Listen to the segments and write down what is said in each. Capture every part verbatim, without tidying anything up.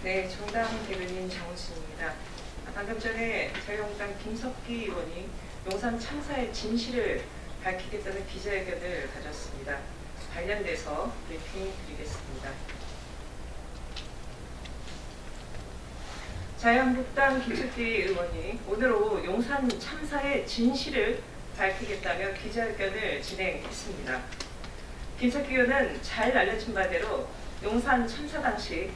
네, 정당 대변인 장훈순입니다. 방금 전에 자유한국당 김석기 의원이 용산 참사의 진실을 밝히겠다는 기자회견을 가졌습니다. 관련돼서 브리핑 드리겠습니다. 자유한국당 김석기 의원이 오늘 오후 용산 참사의 진실을 밝히겠다며 기자회견을 진행했습니다. 김석기 의원은 잘 알려진 바대로 용산 참사 당시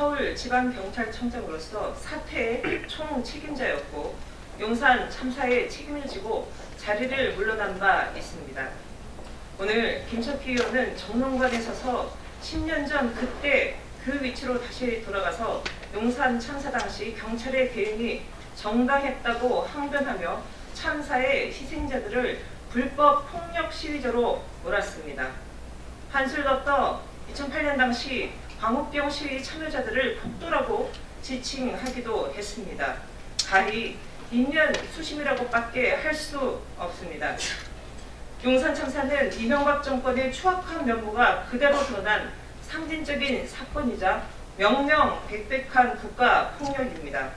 서울지방경찰청장으로서 사태의 총 책임자였고 용산 참사의 책임을 지고 자리를 물러난 바 있습니다. 오늘 김석기 의원은 정론관에 서서 십 년 전 그때 그 위치로 다시 돌아가서 용산 참사 당시 경찰의 대응이 정당했다고 항변하며 참사의 희생자들을 불법 폭력 시위자로 몰았습니다. 한술 더 떠 이천팔 년 당시 광우병 시위 참여자들을 폭도라고 지칭하기도 했습니다. 가히 인면 수심이라고밖에 할 수 없습니다. 용산 참사는 이명박 정권의 추악한 면모가 그대로 드러난 상징적인 사건이자 명명백백한 국가폭력입니다.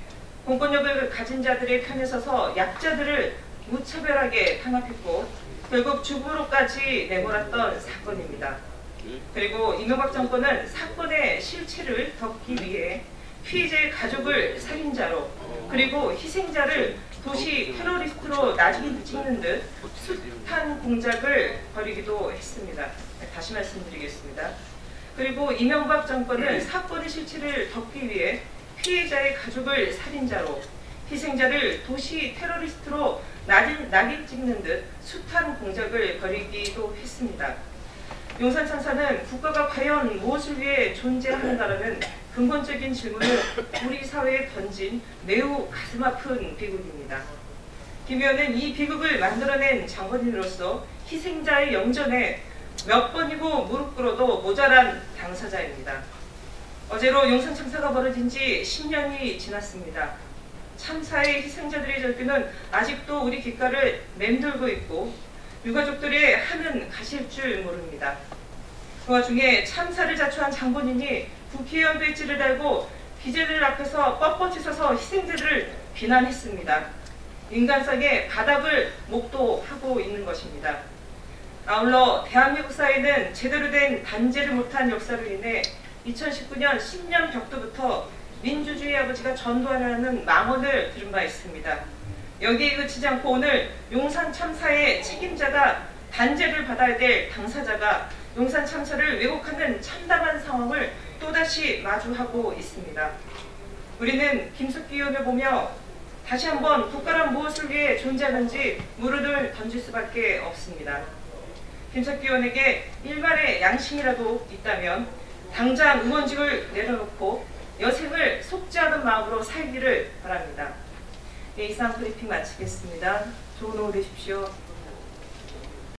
공권력을 가진 자들의 편에 서서 약자들을 무차별하게 탄압했고 결국 죽음으로까지 내몰았던 사건입니다. 그리고 이명박 정권은 사건의 실체를 덮기 위해 피해자의 가족을 살인자로 그리고 희생자를 도시 테러리스트로 나중에 찍는 듯 숱한 공작을 벌이기도 했습니다. 다시 말씀드리겠습니다. 그리고 이명박 정권은 사건의 실체를 덮기 위해 피해자의 가족을 살인자로 희생자를 도시 테러리스트로 낙인 찍는 듯 숱한 공작을 벌이기도 했습니다. 용산 참사는 국가가 과연 무엇을 위해 존재하는가라는 근본적인 질문을 우리 사회에 던진 매우 가슴 아픈 비극입니다. 김 의원은 이 비극을 만들어낸 장본인으로서 희생자의 영전에 몇 번이고 무릎 꿇어도 모자란 당사자입니다. 어제로 용산 참사가 벌어진 지 십 년이 지났습니다. 참사의 희생자들의 절규는 아직도 우리 귓가를 맴돌고 있고 유가족들의 한은 가실 줄 모릅니다. 그 와중에 참사를 자초한 장본인이 국회의원 배지를 달고 기자들 앞에서 뻣뻣이 서서 희생자들을 비난했습니다. 인간성의 바닥을 목도하고 있는 것입니다. 아울러 대한민국 사회는 제대로 된 단죄를 못한 역사로 인해 이천십구 년 십 년 벽도부터 민주주의 아버지가 전두환이라는 망언을 들은 바 있습니다. 여기에 그치지 않고 오늘 용산 참사의 책임자가 단죄를 받아야 될 당사자가 용산 참사를 왜곡하는 참담한 상황을 또다시 마주하고 있습니다. 우리는 김석기 의원을 보며 다시 한번 국가란 무엇을 위해 존재하는지 물음을 던질 수밖에 없습니다. 김석기 의원에게 일말의 양심이라도 있다면 당장 의원직을 내려놓고 여생을 속지 않은 마음으로 살기를 바랍니다. 네, 이상 브리핑 마치겠습니다. 좋은 오후 되십시오.